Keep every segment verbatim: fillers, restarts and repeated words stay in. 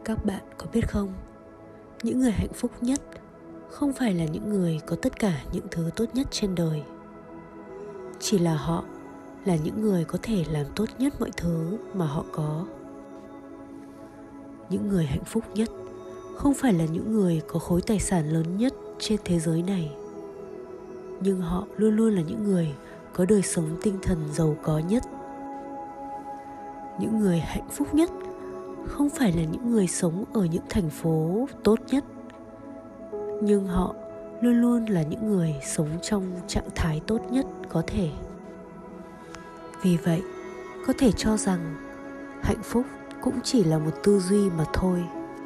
Các bạn có biết không, những người hạnh phúc nhất không phải là những người có tất cả những thứ tốt nhất trên đời. Chỉ là họ là những người có thể làm tốt nhất mọi thứ mà họ có. Những người hạnh phúc nhất không phải là những người có khối tài sản lớn nhất trên thế giới này. Nhưng họ luôn luôn là những người có đời sống tinh thần giàu có nhất. Những người hạnh phúc nhất không phải là những người sống ở những thành phố tốt nhất, nhưng họ luôn luôn là những người sống trong trạng thái tốt nhất có thể. Vì vậy, có thể cho rằng hạnh phúc cũng chỉ là một tư duy mà thôi.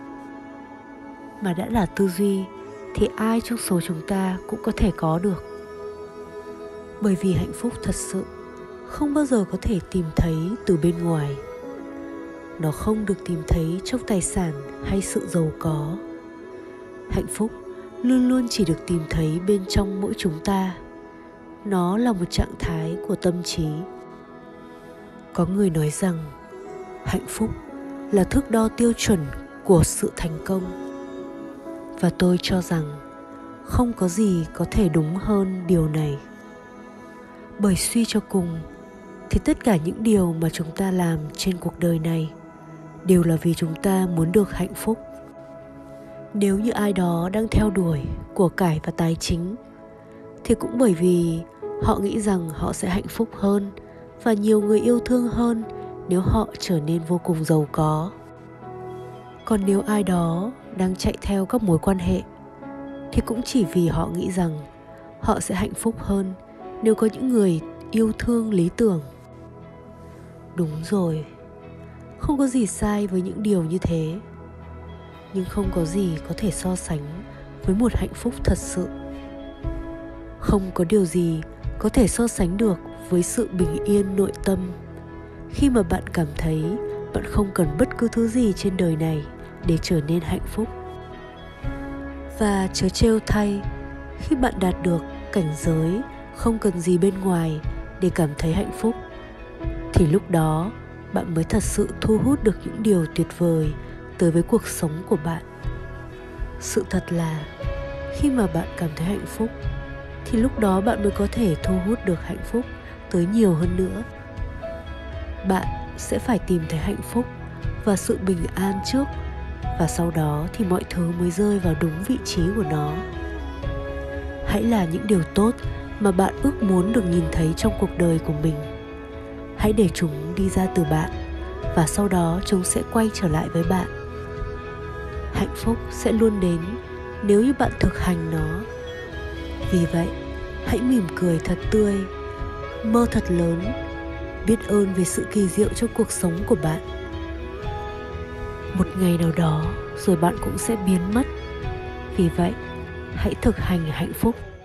Mà đã là tư duy thì ai trong số chúng ta cũng có thể có được. Bởi vì hạnh phúc thật sự không bao giờ có thể tìm thấy từ bên ngoài. Nó không được tìm thấy trong tài sản hay sự giàu có. Hạnh phúc luôn luôn chỉ được tìm thấy bên trong mỗi chúng ta. Nó là một trạng thái của tâm trí. Có người nói rằng hạnh phúc là thước đo tiêu chuẩn của sự thành công. Và tôi cho rằng không có gì có thể đúng hơn điều này. Bởi suy cho cùng thì tất cả những điều mà chúng ta làm trên cuộc đời này đều là vì chúng ta muốn được hạnh phúc. Nếu như ai đó đang theo đuổi của cải và tài chính thì cũng bởi vì họ nghĩ rằng họ sẽ hạnh phúc hơn và nhiều người yêu thương hơn nếu họ trở nên vô cùng giàu có. Còn nếu ai đó đang chạy theo các mối quan hệ thì cũng chỉ vì họ nghĩ rằng họ sẽ hạnh phúc hơn nếu có những người yêu thương lý tưởng. Đúng rồi, không có gì sai với những điều như thế, nhưng không có gì có thể so sánh với một hạnh phúc thật sự. Không có điều gì có thể so sánh được với sự bình yên nội tâm khi mà bạn cảm thấy bạn không cần bất cứ thứ gì trên đời này để trở nên hạnh phúc. Và chớ trêu thay, khi bạn đạt được cảnh giới không cần gì bên ngoài để cảm thấy hạnh phúc, thì lúc đó bạn mới thật sự thu hút được những điều tuyệt vời tới với cuộc sống của bạn. Sự thật là khi mà bạn cảm thấy hạnh phúc thì lúc đó bạn mới có thể thu hút được hạnh phúc tới nhiều hơn nữa. Bạn sẽ phải tìm thấy hạnh phúc và sự bình an trước, và sau đó thì mọi thứ mới rơi vào đúng vị trí của nó. Hãy là những điều tốt mà bạn ước muốn được nhìn thấy trong cuộc đời của mình. Hãy để chúng đi ra từ bạn và sau đó chúng sẽ quay trở lại với bạn. Hạnh phúc sẽ luôn đến nếu như bạn thực hành nó. Vì vậy, hãy mỉm cười thật tươi, mơ thật lớn, biết ơn về sự kỳ diệu trong cuộc sống của bạn. Một ngày nào đó rồi bạn cũng sẽ biến mất. Vì vậy, hãy thực hành hạnh phúc.